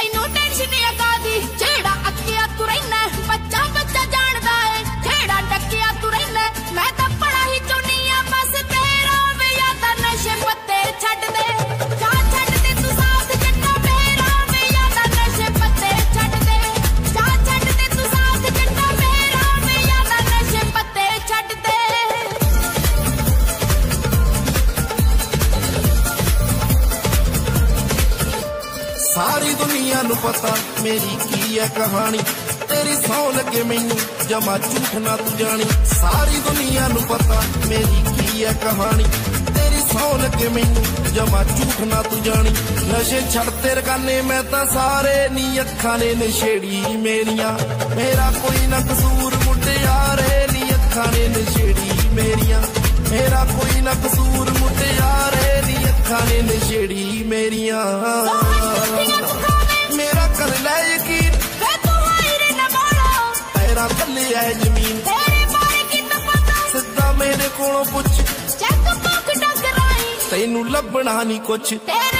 ਤੈਨੂੰ ਟੈਨਸ਼ਨ ਆ ਕਾਦੀ ਜਿਹੜਾ ਅੱਕਿਆ ਤੂੰ ਰਹਿਣਾ ਬੱਚਾ ਬੱਚਾ ਜਾਣਦਾ ਏ ਜਿਹੜਾ ਡੱਕਿਆ ਤੂੰ ਰਹਿਣਾ ਮੈਂ ਤਾਂ ਬੜਾ ਹੀ ਚਾਹੁੰਦੀ ਆ ਬਸ ਤੇਰਾ ਵੇ ਯਾਦਾਂ ਨਸ਼ੇ ਪੱਤੇ ਛੱਡ ਦੇ ਜਾ ਛੱਡ ਦੇ ਤੂੰ ਸਾਥ ਜੱਟਾ ਮੇਰਾ ਵੇ ਯਾਦਾਂ ਨਸ਼ੇ ਪੱਤੇ ਛੱਡ ਦੇ ਜਾ ਛੱਡ ਦੇ ਤੂੰ ਸਾਥ ਜੱਟਾ ਮੇਰਾ ਵੇ ਯਾਦਾਂ ਨਸ਼ੇ ਪੱਤੇ ਛੱਡ ਦੇ सारी दुनिया नू पता मेरी की है कहानी तेरी सौ लगे मैनू जमा झूठ ना तू जानी सारी दुनिया नू पता मेरी की है कहानी तेरी सौ लगे मैनू जमा झूठ ना तू जानी नशे छड़ते रकाने मैं तां सारे नी अखां ने नशेड़ी मेरिया मेरा कोई ना कसूर मुटियारे नी अखां ने नशेड़ी मेरिया मेरा कोई ना कसूर मुटियारे नी अखां ने नशेड़ी मेरिया मेरा कर ले यकीन तेरा थल्ले है जमीन सिद्धा मेरे कोलों पुछ तैनू लभना नी कुछ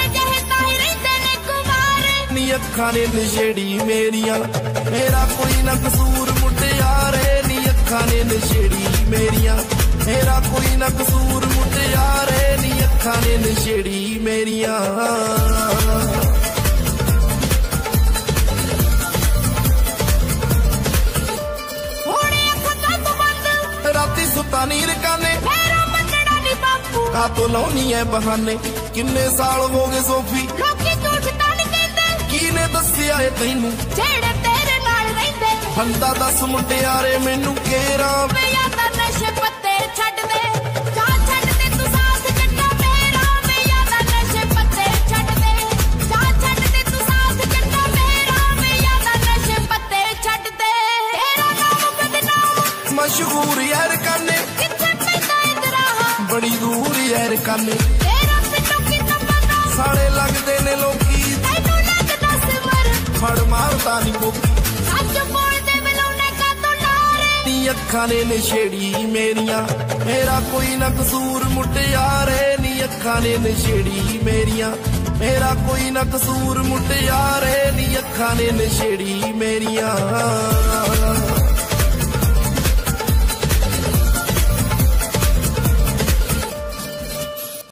नी अखां ने नशेड़ी मेरिया मेरा कोई ना कसूर मुटियारे नी अखां ने नशेड़ी मेरिया मेरा कोई ना कसूर मुटियारे नी अखां ने नशेड़ी मेरिया राती सुता नीर काने का तो लाउनी है बहाने किन्ने साल हो गए सोफी किने दसिया है तैनू बंदा दस मुटियारे मैनू केरा नशे पत्ते छड्ड दे जा छड्ड दे तू साथ जट्टा मेरा वे यादा नशे पत्ते छड्ड दे जा छड्ड दे तू साथ जट्टा मेरा वे यादा नशे पत्ते छड्ड दे तेरा नाम बदनाम मशहूर यार काने किथे पैदा इधरा बड़ी दूर यार काने तेरा पिंडों की तमन्ना साड़े लगदे ने लोकी तैनू लगदा सिमर फड़ मारता नी मुक्की सच बोल दे मिलौने का तो नारे नी अखां ने नशेड़ी मेरिया मेरा कोई ना कसूर मुटियारे नी अखां ने नशेड़ी मेरिया मेरा कोई ना कसूर मुटियारे नी अखां ने नशेड़ी मेरिया